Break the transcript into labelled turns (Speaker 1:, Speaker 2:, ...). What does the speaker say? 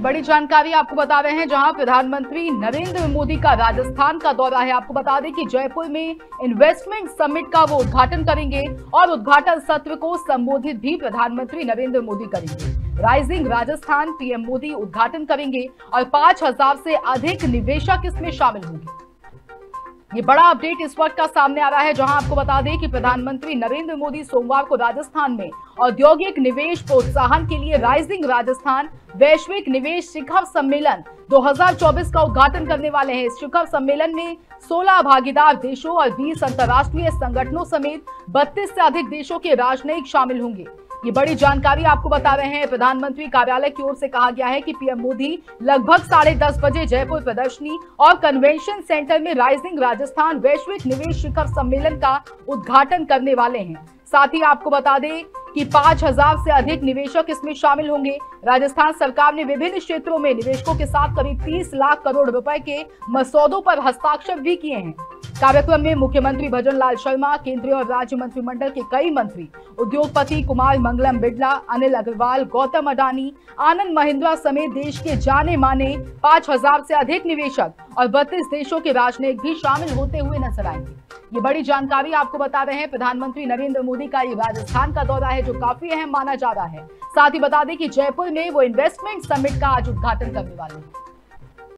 Speaker 1: बड़ी जानकारी आपको बता रहे हैं, जहां प्रधानमंत्री नरेंद्र मोदी का राजस्थान का दौरा है। आपको बता दें कि जयपुर में इन्वेस्टमेंट समिट का वो उद्घाटन करेंगे और उद्घाटन सत्र को संबोधित भी प्रधानमंत्री नरेंद्र मोदी करेंगे। राइजिंग राजस्थान पीएम मोदी उद्घाटन करेंगे और 5000 से अधिक निवेशक इसमें शामिल होंगे। ये बड़ा अपडेट इस वक्त का सामने आ रहा है, जहां आपको बता दें कि प्रधानमंत्री नरेंद्र मोदी सोमवार को राजस्थान में औद्योगिक निवेश प्रोत्साहन के लिए राइजिंग राजस्थान वैश्विक निवेश शिखर सम्मेलन 2024 का उद्घाटन करने वाले हैं। इस शिखर सम्मेलन में 16 भागीदार देशों और 20 अंतर्राष्ट्रीय संगठनों समेत 32 से अधिक देशों के राजनयिक शामिल होंगे। ये बड़ी जानकारी आपको बता रहे हैं, प्रधानमंत्री कार्यालय की ओर से कहा गया है कि पीएम मोदी लगभग 10:30 बजे जयपुर प्रदर्शनी और कन्वेंशन सेंटर में राइजिंग राजस्थान वैश्विक निवेश शिखर सम्मेलन का उद्घाटन करने वाले हैं। साथ ही आपको बता दें कि 5000 से अधिक निवेशक इसमें शामिल होंगे। राजस्थान सरकार ने विभिन्न क्षेत्रों में निवेशकों के साथ करीब 30 लाख करोड़ रुपए के मसौदों पर हस्ताक्षर भी किए हैं। कार्यक्रम में मुख्यमंत्री भजन लाल शर्मा, केंद्रीय और राज्य मंत्रिमंडल के कई मंत्री, उद्योगपति कुमार मंगलम बिड़ला, अनिल अग्रवाल, गौतम अडानी, आनंद महिंद्रा समेत देश के जाने माने 5000 से अधिक निवेशक और 32 देशों के राजनयिक भी शामिल होते हुए नजर आएंगे। ये बड़ी जानकारी आपको बता रहे हैं, प्रधानमंत्री नरेंद्र मोदी का ये राजस्थान का दौरा है जो काफी अहम माना जा रहा है। साथ ही बता दें कि जयपुर में वो इन्वेस्टमेंट समिट का आज उद्घाटन करने वाले हैं।